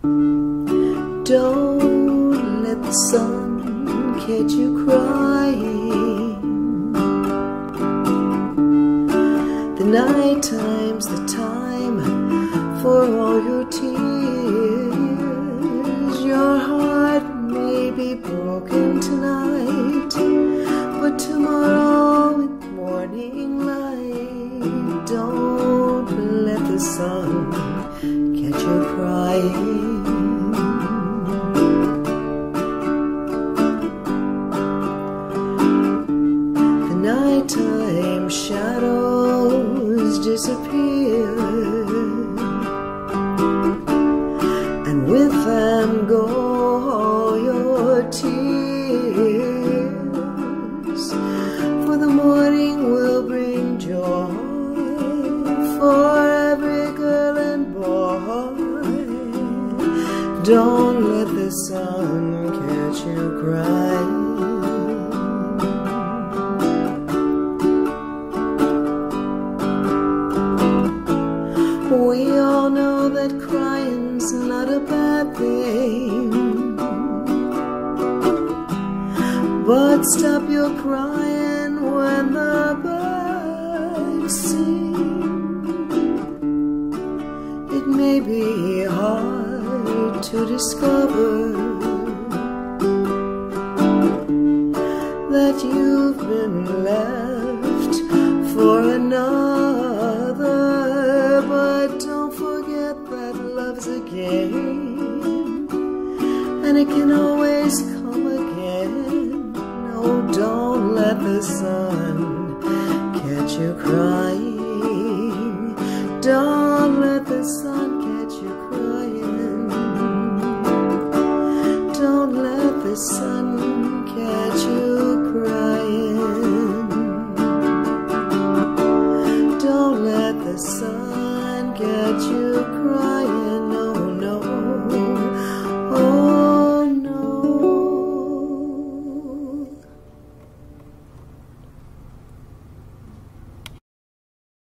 Don't let the sun catch you crying. The night time's the time for all your tears. Your heart may be broken tonight, but tomorrow with morning light, don't let the sun catch you crying. Nighttime shadows disappear, and with them go all your tears. For the morning will bring joy for every girl and boy. Don't let the sun catch you crying. We all know that crying's not a bad thing, but stop your crying when the birds sing. It may be hard to discover that you've been left for another, but don't forget that love's a game, and it can always come again. No, don't let the sun catch you crying. Don't let the sun catch you crying. Don't let the sun catch you crying. Don't let the sun catch you crying.